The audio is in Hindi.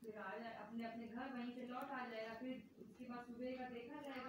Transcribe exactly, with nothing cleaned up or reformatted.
फिर आ जाए अपने अपने घर, वहीं से लौट आ जाएगा, फिर उसके बाद सुबह का देखा जाएगा।